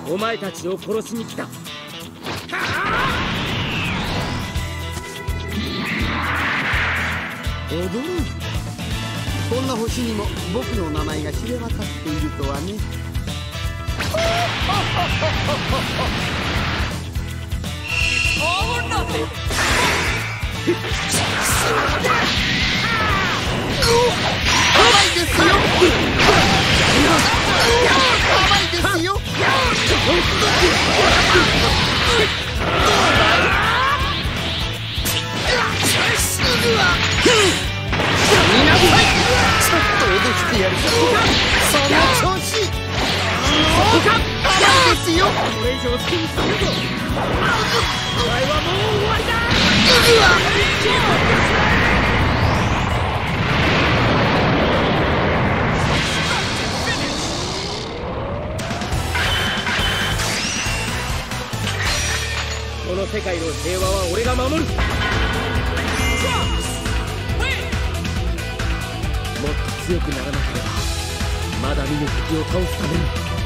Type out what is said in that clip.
お前たちを殺しに来た。 驚いた。こんな星にも僕の名前が知れ渡っているとはね。 この世界の平和は俺が守る。もっと強くならなければまだ見ぬ敵を倒すために。